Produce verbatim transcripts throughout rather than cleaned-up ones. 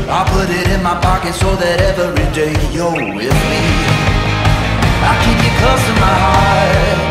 I put it in my pocket so that every day you're with me. I keep you close to my heart.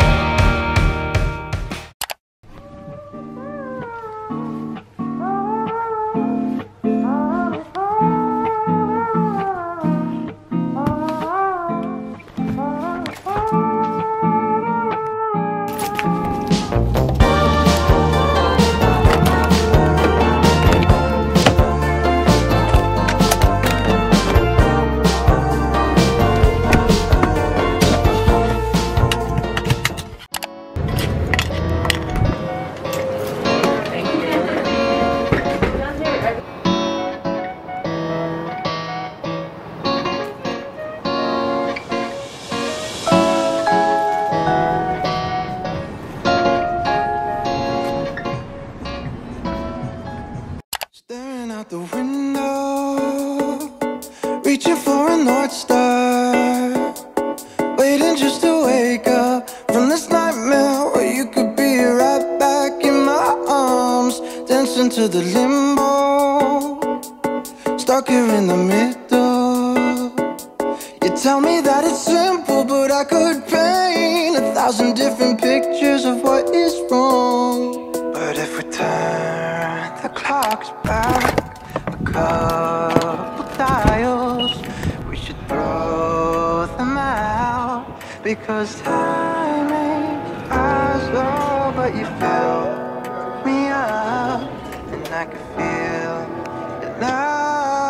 Staring out the window, reaching for a North Star, waiting just to wake up from this nightmare where you could be right back in my arms, dancing to the limbo, stuck here in the middle. You tell me that it's simple, but I could paint a thousand different pictures of what is wrong. But if we turn the clocks back a couple dials, we should throw them out, because time ain't as slow. But you fill me up, and I can feel it now.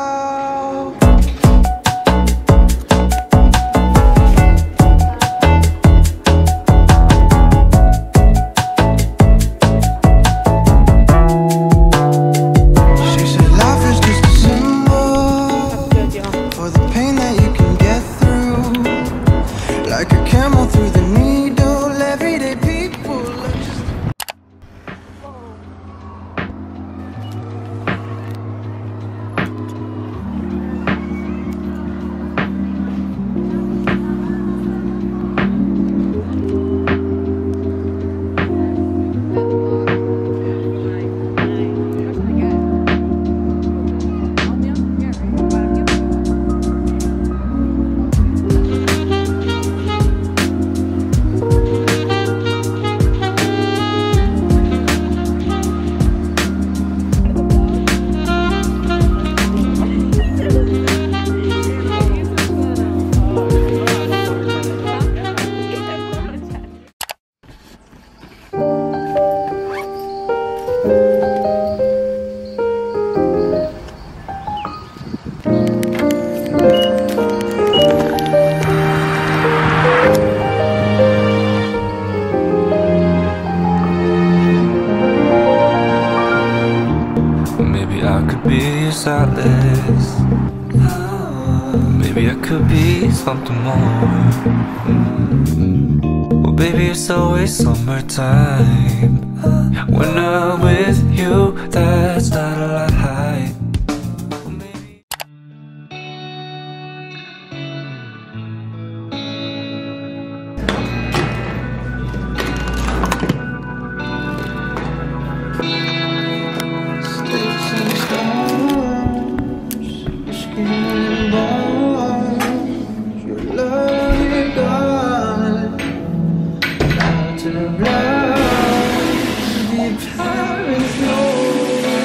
Maybe I could be something more. Well, baby, it's always summertime. When I'm with you, that's not a lie. Parents know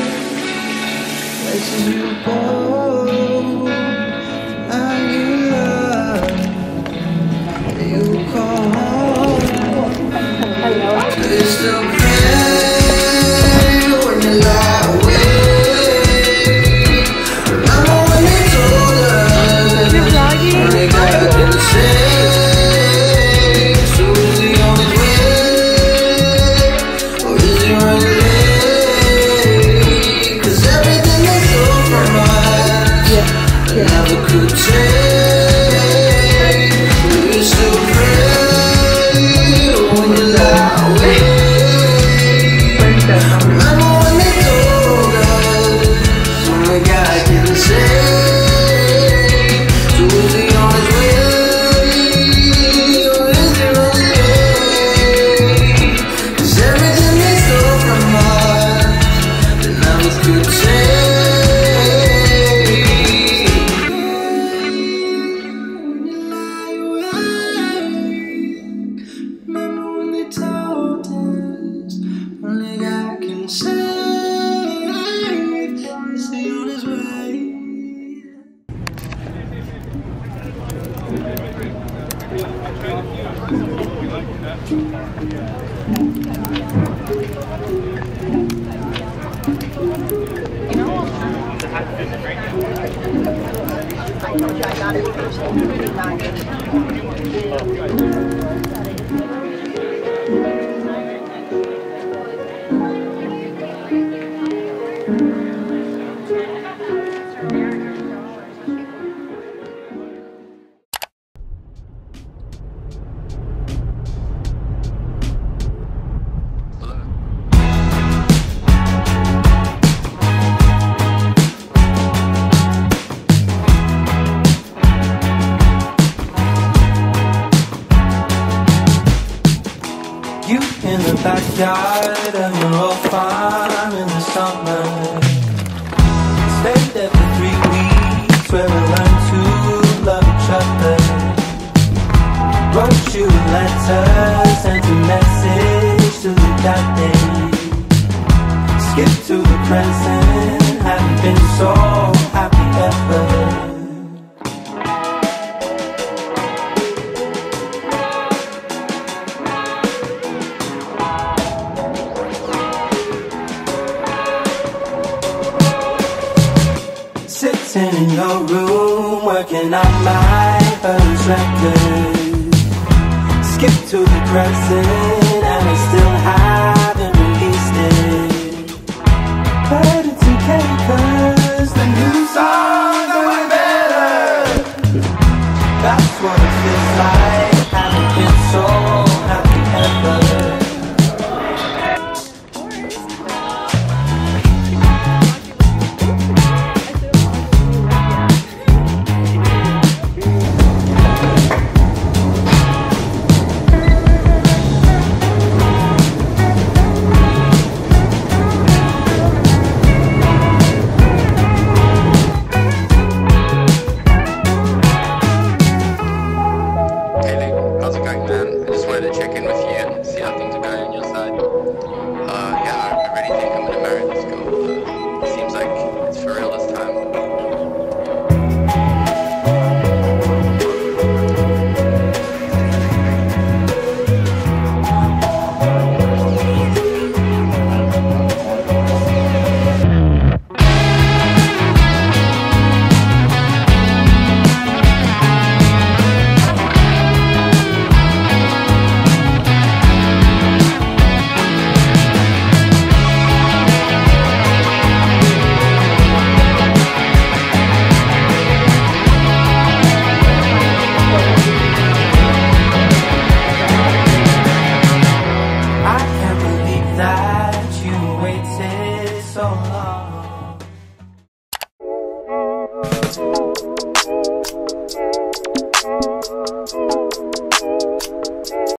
I told you I got it first. In the backyard of your old farm in the summer, stayed there for three weeks where we learned to love each other. Wrote you a letter, sent a message to the that day. Skip to the present, haven't been so happy ever. Sitting in your room, working on my first record. Skip to the present, and I still haven't